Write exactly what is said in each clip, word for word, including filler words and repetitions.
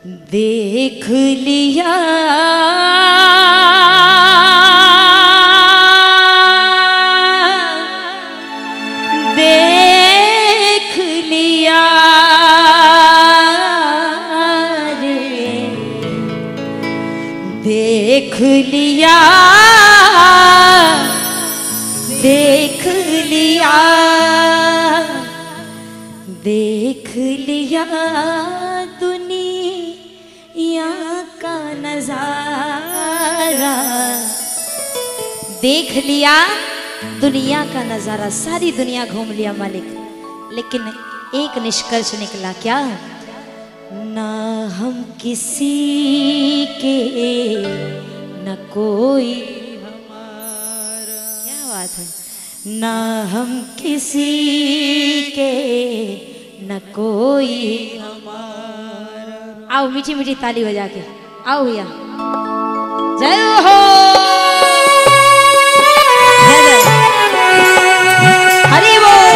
देख लिया देख लिया रे देख लिया देख लिया देख लिया दुनिया का नजारा। देख लिया दुनिया का नजारा, सारी दुनिया घूम लिया मालिक, लेकिन एक निष्कर्ष निकला क्या? ना हम किसी के न कोई हमारा। क्या बात है, ना हम किसी के न कोई हमारा। आओ मीठी मीठी ताली बजा के आओ भैया। जय हो हरि बोल।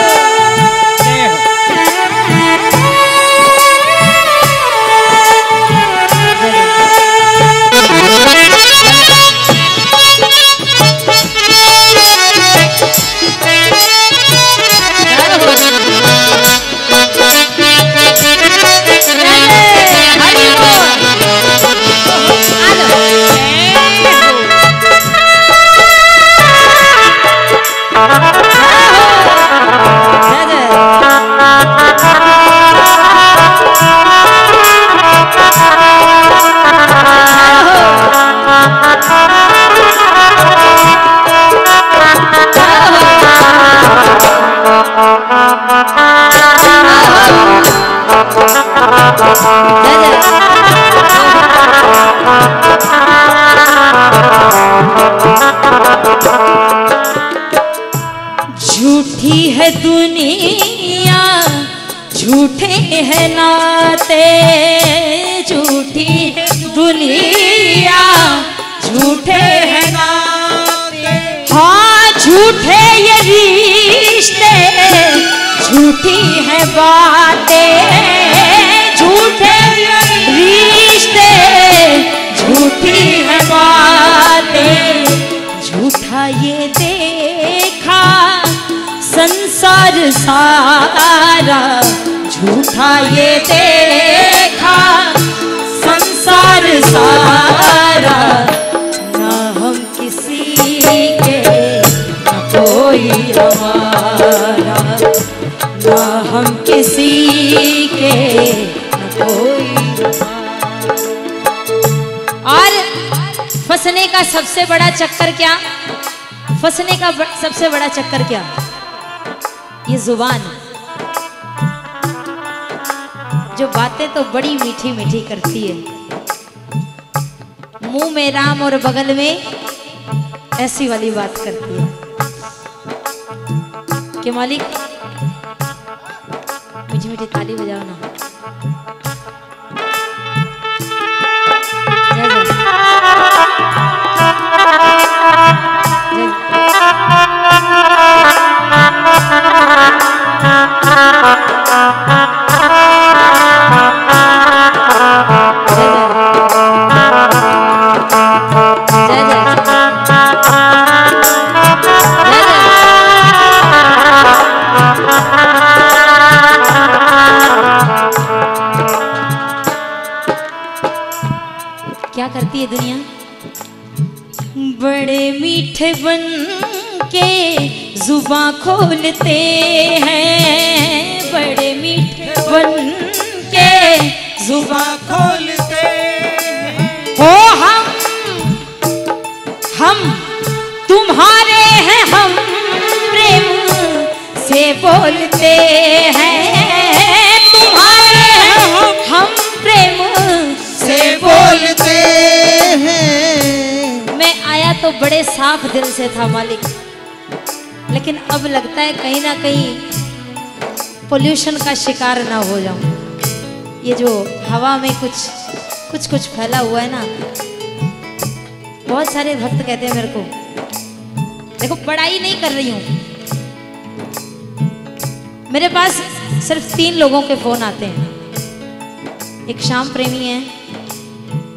झूठी है दुनिया झूठे हैं नाते, झूठी है दुनिया झूठे हैं नाते। हाँ झूठे ये रिश्ते झूठी है बातें, झूठे रिश्ते झूठी है बातें। झूठा ये देखा संसार सारा, झूठा ये देखा संसार सारा। ना हम किसी के न कोई हमारा, ना हम किसी के न कोई हमारा। और फंसने का सबसे बड़ा चक्कर क्या? फंसने का सबसे बड़ा चक्कर क्या? ये जुबान, जो बातें तो बड़ी मीठी मीठी करती है, मुंह में राम और बगल में ऐसी वाली बात करती है कि मालिक मीठी मीठी ताली बजाओ ना। जय जय। क्या करती है दुनिया? बड़े मीठे बन के जुबां खोलते हैं, बड़े मीठे बन के जुबां खोलते हैं। हो हम हम तुम्हारे हैं, हम प्रेम से बोलते हैं। तुम्हारे हैं हम प्रेम से बोलते हैं। मैं आया तो बड़े साफ दिल से था मालिक, लेकिन अब लगता है कहीं ना कहीं पोल्यूशन का शिकार ना हो जाऊं। ये जो हवा में कुछ कुछ कुछ फैला हुआ है ना, बहुत सारे भक्त कहते हैं मेरे को, देखो बड़ाई नहीं कर रही हूं, मेरे पास सिर्फ तीन लोगों के फोन आते हैं। एक श्याम प्रेमी है,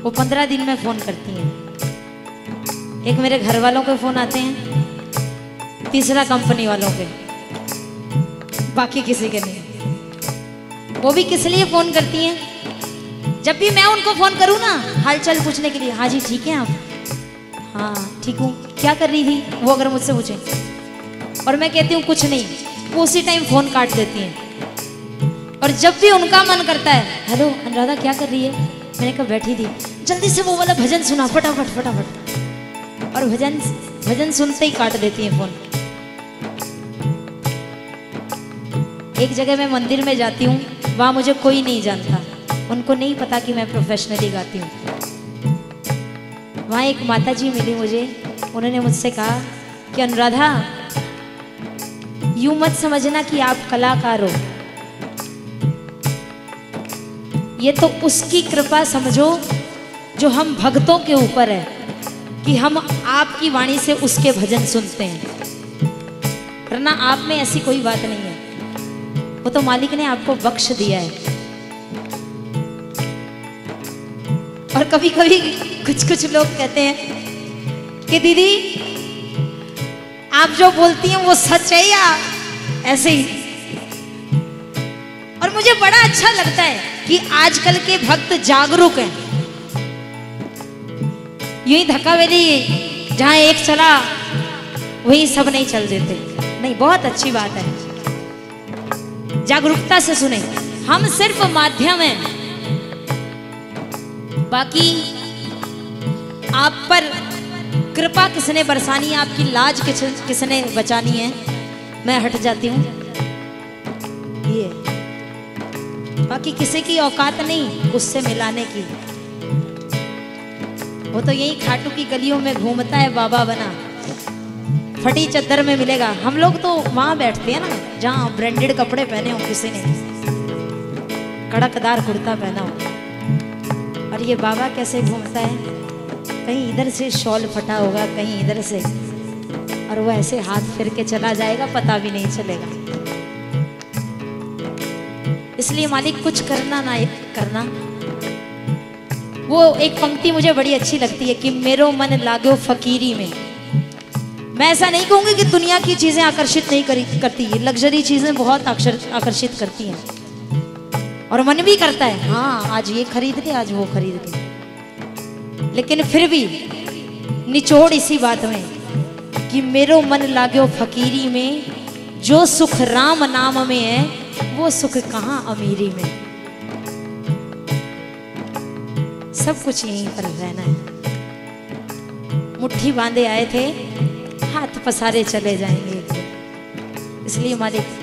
वो पंद्रह दिन में फोन करती हैं। एक मेरे घर वालों के फोन आते हैं, तीसरा कंपनी वालों के, बाकी किसी के नहीं। वो भी किस लिए फोन करती हैं? जब भी मैं उनको फोन करूँ ना हालचाल पूछने के लिए, हाँ जी ठीक है आप, हाँ ठीक हूँ, क्या कर रही थी, वो अगर मुझसे पूछे और मैं कहती हूँ कुछ नहीं, वो उसी टाइम फोन काट देती हैं। और जब भी उनका मन करता है, हेलो अनुराधा क्या कर रही है, मैंने कहा बैठी थी, जल्दी से वो वाला भजन सुना फटाफट फटाफट, और भजन भजन सुनते ही काट देती हैं फोन। एक जगह मैं मंदिर में जाती हूँ, वहाँ मुझे कोई नहीं जानता, उनको नहीं पता कि मैं प्रोफेशनली गाती हूँ। वहाँ एक माता जी मिली मुझे, उन्होंने मुझसे कहा कि अनुराधा यूं मत समझना कि आप कलाकार हो, ये तो उसकी कृपा समझो जो हम भक्तों के ऊपर है कि हम आपकी वाणी से उसके भजन सुनते हैं, वरना आप में ऐसी कोई बात नहीं है, वो तो मालिक ने आपको बख्श दिया है। और कभी कभी कुछ कुछ लोग कहते हैं कि दीदी आप जो बोलती हैं वो सच है या ऐसे ही। और मुझे बड़ा अच्छा लगता है कि आजकल के भक्त जागरूक हैं। यही धक्कावेली जहां एक चला वही सब नहीं चल देते, नहीं, बहुत अच्छी बात है, जागरूकता से सुने। हम सिर्फ माध्यम हैं, बाकी आप पर कृपा किसने बरसानी है, आपकी लाज किस किसने बचानी है, मैं हट जाती हूँ। ये बाकी किसी की औकात नहीं उससे मिलाने की। वो तो यही खाटू की गलियों में घूमता है बाबा बना, फटी चद्दर में मिलेगा। हम लोग तो वहां बैठते हैं ना जहाँ ब्रांडेड कपड़े पहने हो किसी ने, कड़कदार कुर्ता पहना हो, और ये बाबा कैसे घूमता है, कहीं इधर से शॉल फटा होगा, कहीं इधर से, और वो ऐसे हाथ फिर के चला जाएगा, पता भी नहीं चलेगा। इसलिए मालिक कुछ करना ना करना। वो एक पंक्ति मुझे बड़ी अच्छी लगती है कि मेरो मन लागो फकीरी में। मैं ऐसा नहीं कहूंगी कि दुनिया की चीजें आकर्षित नहीं करी, करती है, लग्जरी चीजें बहुत आकर्षित करती हैं, और मन भी करता है हाँ आज ये खरीद ले, आज वो खरीद ले, लेकिन फिर भी निचोड़ इसी बात में कि मेरो मन लागो फकीरी में, जो सुख राम नाम में है वो सुख कहाँ अमीरी में। सब कुछ यहीं पर रहना है। मुट्ठी बांधे आए थे, हाथ पसारे चले जाएंगे, इसलिए मालिक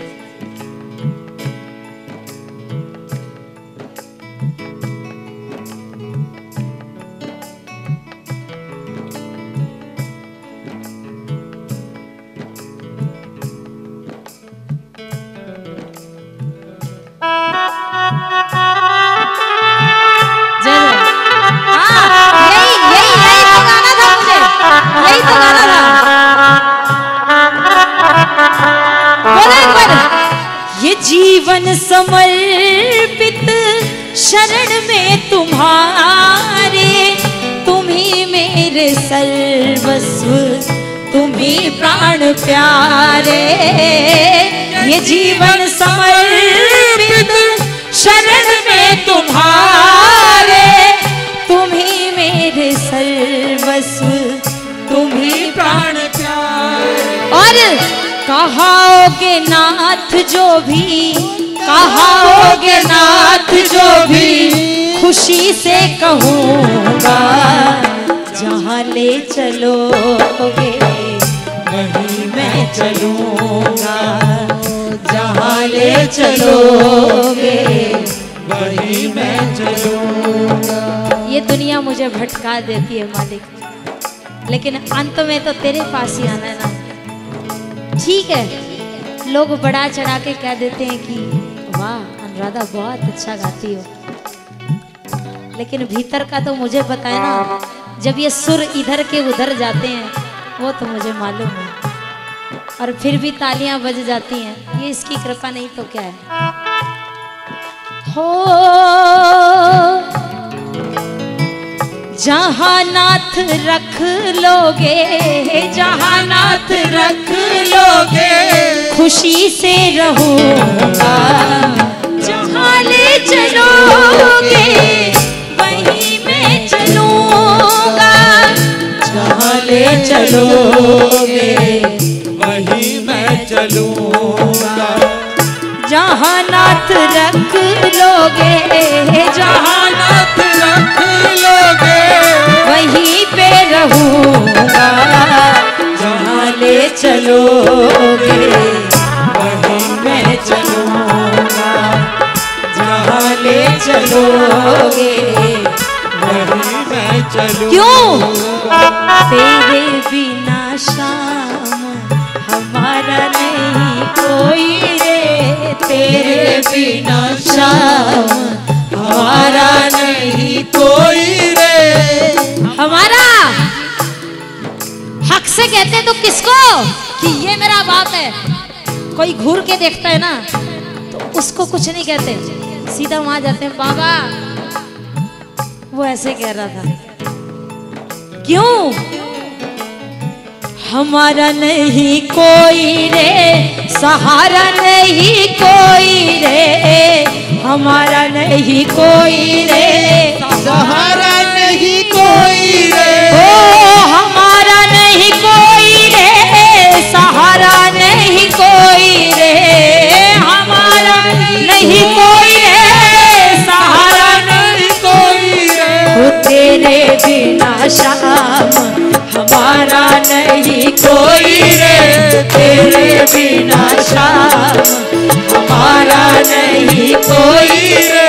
जीवन समर्पित शरण में तुम्हारे, तुम्ही मेरे सर्वस्व, तुम्ही प्राण प्यारे। ये जीवन समर्पित शरण में तुम्हारे, तुम्ही मेरे सर्वस्व, तुम्ही प्राण प्यारे। और कहाओगे नाथ जो भी, कहाओगे नाथ जो भी, खुशी से कहूँगा, जहाँ ले चलोगे वहीं मैं चलूँगा, जहाँ ले चलोगे वहीं मैं चलूँगा। ये दुनिया मुझे भटका देती है मालिक, लेकिन अंत में तो तेरे पास ही आना है ना। ठीक है, लोग बड़ा चढ़ा के कह देते हैं कि वाह अनुराधा बहुत अच्छा गाती हो, लेकिन भीतर का तो मुझे पता है ना। जब ये सुर इधर के उधर जाते हैं वो तो मुझे मालूम है, और फिर भी तालियां बज जाती हैं, ये इसकी कृपा नहीं तो क्या है। हो जहाँ नाथ रख लोगे, जहाँ नाथ रख लोगे, खुशी से रहूंगा। जहाँ ले चलोगे वहीं मैं चलूंगा। जहाँ ले चलोगे वहीं मैं चलूंगा। जहाँ नाथ रख लोगे, जहाँ नाथ रख लोगे वहीं पे रहूंगा। जहाँ ले चलोगे वहीं मैं चलूंगा। जहाँ ले चलोगे वहीं मैं चलूंगा। क्यों? तेरे बिना शाम हमारा नहीं कोई रे। तेरे बिना शाम हमारा नहीं कोई रे। हमारा हक से कहते हैं तो किसको कि ये मेरा बाप है। कोई घूर के देखता है ना तो उसको कुछ नहीं कहते, सीधा वहां जाते हैं बाबा वो ऐसे कह रहा था। क्यों? हमारा नहीं कोई रे, सहारा नहीं कोई रे। हमारा नहीं कोई रे, सहारा नहीं कोई रे। ओ हमारा नहीं कोई रे, सहारा नहीं कोई रे। हमारा नहीं कोई रे, सहारा नहीं कोई रे। तेरे बिना शाम हमारा नहीं कोई रे। तेरे बिना शाम हमारा नहीं कोई रे।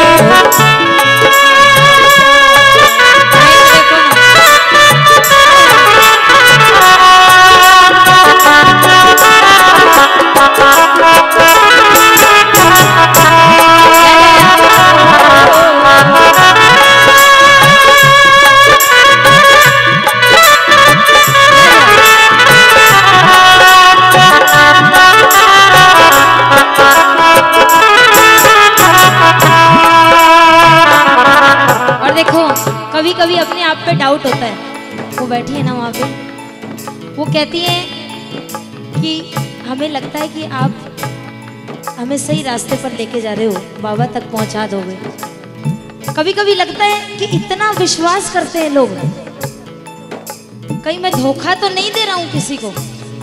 कभी कभी अपने आप पे डाउट होता है। वो बैठी है ना वहाँ पे, वो कहती है कि हमें लगता है कि आप हमें सही रास्ते पर लेके जा रहे हो, बाबा तक पहुँचा दोगे। कभी कभी लगता है कि इतना विश्वास करते हैं लोग, कहीं मैं धोखा तो नहीं दे रहा हूँ किसी को।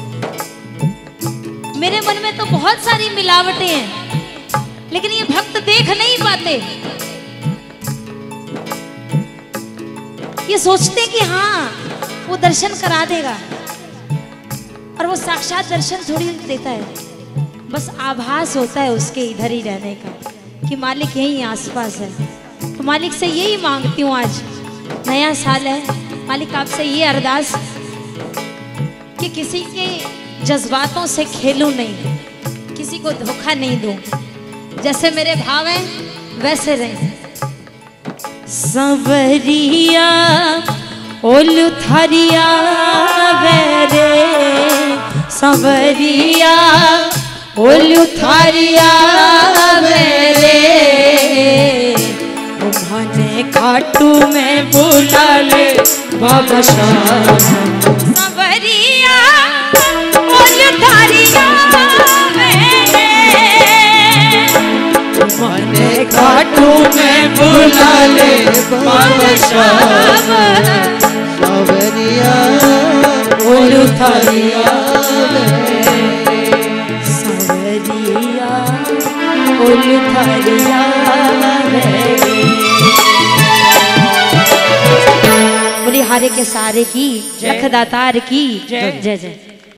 मेरे मन में तो बहुत सारी मिलावटें हैं, लेकिन ये भक्त देख नहीं पाते। ये सोचते कि हाँ वो दर्शन करा देगा, और वो साक्षात दर्शन थोड़ी देता है, बस आभास होता है उसके इधर ही रहने का कि मालिक यहीं आसपास है। तो मालिक से यही मांगती हूँ, आज नया साल है, मालिक आपसे ये अरदास कि किसी के जज्बातों से खेलूं नहीं, किसी को धोखा नहीं दूं, जैसे मेरे भाव हैं वैसे रहें। संवरिया ओलुथरिया वेरे, संवरिया ओलुथरिया वेरे। उन्होंने खाटू में बुला ले बाबा शाह। संवरिया ओलुथरिया वेरे, उन्होंने खाटू में बुला ले बाबा शाह। सवरिया ओलुथरिया सवरिया ओलुथरिया। बोली हारे के सारे की, लख दातार की जय जय।